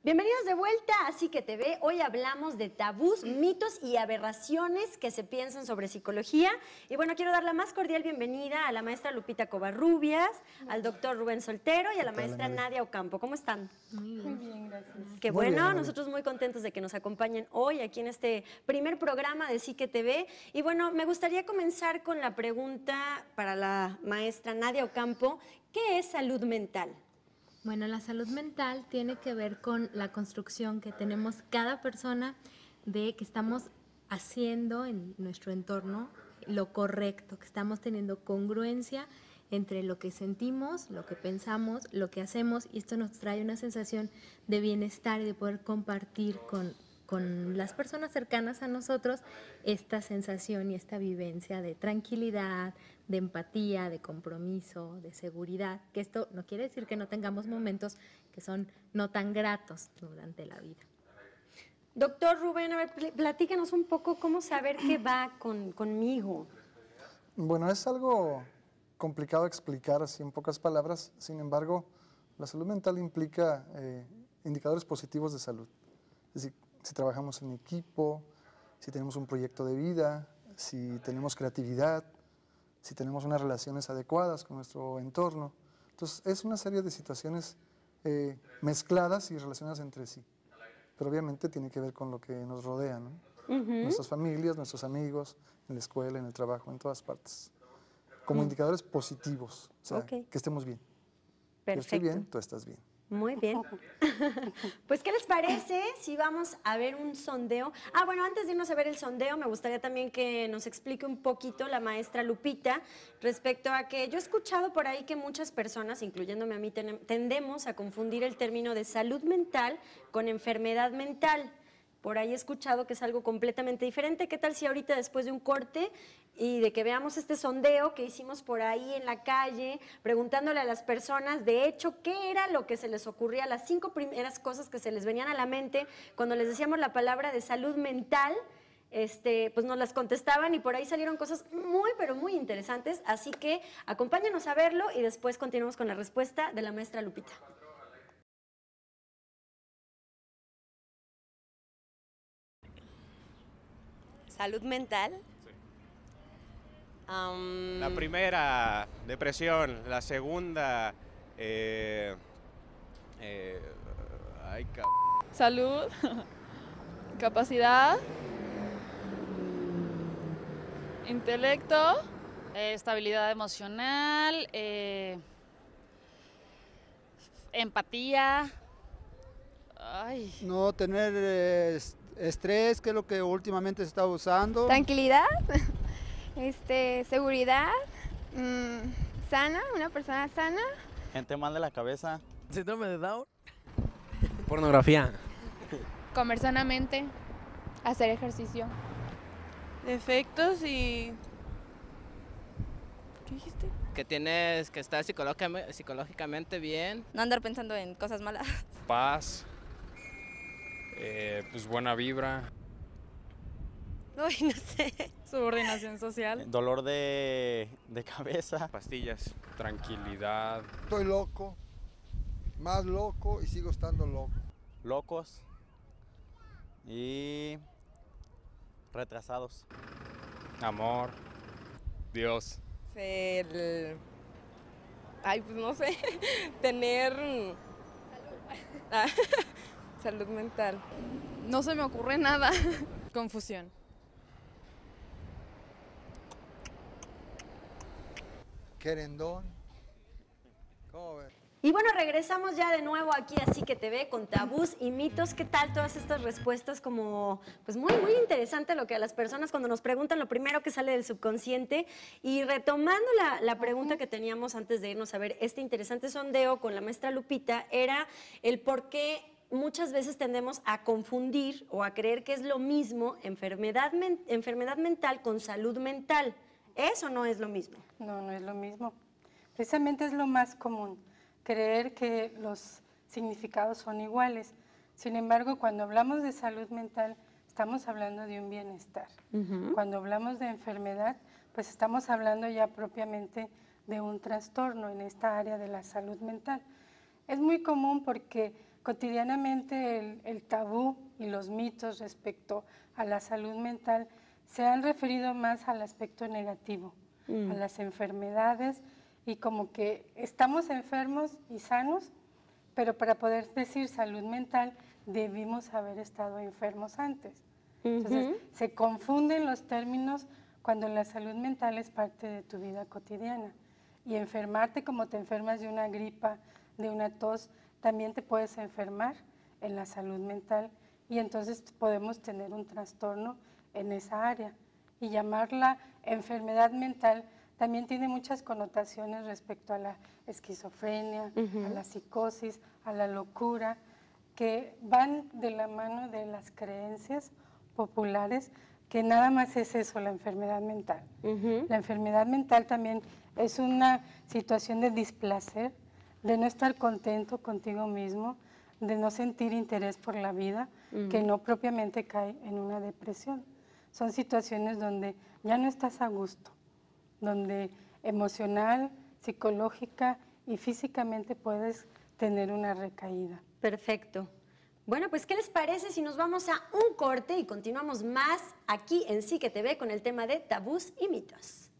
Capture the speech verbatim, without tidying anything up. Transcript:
Bienvenidos de vuelta a Así que te ve. Hoy hablamos de tabús, mitos y aberraciones que se piensan sobre psicología. Y bueno, quiero dar la más cordial bienvenida a la maestra Lupita Covarrubias, al doctor Rubén Soltero y a la maestra Nadia Ocampo. ¿Cómo están? Muy bien, muy bien, gracias. Qué Muy bueno, bien, nosotros muy contentos de que nos acompañen hoy aquí en este primer programa de Sí que te ve. Y bueno, me gustaría comenzar con la pregunta para la maestra Nadia Ocampo. ¿Qué es salud mental? Bueno, la salud mental tiene que ver con la construcción que tenemos cada persona de que estamos haciendo en nuestro entorno lo correcto, que estamos teniendo congruencia entre lo que sentimos, lo que pensamos, lo que hacemos, y esto nos trae una sensación de bienestar y de poder compartir con, con las personas cercanas a nosotros esta sensación y esta vivencia de tranquilidad, de empatía, de compromiso, de seguridad, que esto no quiere decir que no tengamos momentos que son no tan gratos durante la vida. Doctor Rubén, a ver, platícanos un poco cómo saber qué va con, conmigo. Bueno, es algo complicado explicar así en pocas palabras. Sin embargo, la salud mental implica eh, indicadores positivos de salud. Es decir, si trabajamos en equipo, si tenemos un proyecto de vida, si tenemos creatividad, si tenemos unas relaciones adecuadas con nuestro entorno. Entonces, es una serie de situaciones eh, mezcladas y relacionadas entre sí. Pero obviamente tiene que ver con lo que nos rodea, ¿no? Uh-huh. Nuestras familias, nuestros amigos, en la escuela, en el trabajo, en todas partes. Como uh-huh. indicadores positivos, o sea, okay. que estemos bien. Perfecto. Yo estoy bien, tú estás bien. Muy bien. Pues, ¿qué les parece si vamos a ver un sondeo? Ah, bueno, antes de irnos a ver el sondeo, me gustaría también que nos explique un poquito la maestra Lupita respecto a que yo he escuchado por ahí que muchas personas, incluyéndome a mí, ten- tendemos a confundir el término de salud mental con enfermedad mental. Por ahí he escuchado que es algo completamente diferente. ¿Qué tal si ahorita, después de un corte y de que veamos este sondeo que hicimos por ahí en la calle, preguntándole a las personas, de hecho, qué era lo que se les ocurría, las cinco primeras cosas que se les venían a la mente cuando les decíamos la palabra de salud mental? Este, pues nos las contestaban y por ahí salieron cosas muy, pero muy interesantes. Así que acompáñanos a verlo y después continuamos con la respuesta de la maestra Lupita. ¿Salud mental? Sí. Um, La primera, depresión. La segunda, eh, eh, ay, c... Salud, capacidad, intelecto, eh, estabilidad emocional, eh, empatía. Ay. No tener eh, estrés, que es lo que últimamente se está usando. Tranquilidad, este, seguridad, mmm, sana, una persona sana. Gente mal de la cabeza. Síndrome de Down. Pornografía. Comer sanamente, hacer ejercicio. Defectos y... ¿Qué dijiste? Que tienes que estar psicológicamente, psicológicamente bien. No andar pensando en cosas malas. Paz. Eh, pues buena vibra. Uy, no sé. Subordinación social. Dolor de, de cabeza. Pastillas. Tranquilidad. Estoy loco, más loco y sigo estando loco. Locos. Y retrasados. Amor. Dios. Ser... Ay, pues no sé. Tener... Salud. Ah, salud mental. No se me ocurre nada. Confusión. Querendón. ¿Cómo ves? Y bueno, regresamos ya de nuevo aquí Así que te ve con tabús y mitos. ¿Qué tal todas estas respuestas? Como, pues muy, muy interesante lo que a las personas cuando nos preguntan, lo primero que sale del subconsciente. Y retomando la, la pregunta que teníamos antes de irnos a ver este interesante sondeo con la maestra Lupita, era el por qué muchas veces tendemos a confundir o a creer que es lo mismo enfermedad, men- enfermedad mental con salud mental. ¿Es o no es lo mismo? No, no es lo mismo. Precisamente es lo más común, creer que los significados son iguales. Sin embargo, cuando hablamos de salud mental, estamos hablando de un bienestar. Uh-huh. Cuando hablamos de enfermedad, pues estamos hablando ya propiamente de un trastorno en esta área de la salud mental. Es muy común porque cotidianamente el, el tabú y los mitos respecto a la salud mental se han referido más al aspecto negativo, mm. a las enfermedades, y como que estamos enfermos y sanos, pero para poder decir salud mental debimos haber estado enfermos antes. Entonces, uh-huh. se confunden los términos cuando la salud mental es parte de tu vida cotidiana. Y enfermarte como te enfermas de una gripa, de una tos, también te puedes enfermar en la salud mental y entonces podemos tener un trastorno en esa área. Y llamarla enfermedad mental también tiene muchas connotaciones respecto a la esquizofrenia, uh-huh. a la psicosis, a la locura, que van de la mano de las creencias populares, que nada más es eso, la enfermedad mental. Uh-huh. La enfermedad mental también es una situación de displacer, de no estar contento contigo mismo, de no sentir interés por la vida, uh-huh. que no propiamente cae en una depresión. Son situaciones donde ya no estás a gusto, donde emocional, psicológica y físicamente puedes tener una recaída. Perfecto. Bueno, pues, ¿qué les parece si nos vamos a un corte y continuamos más aquí en Sí que Te Ve con el tema de tabús y mitos?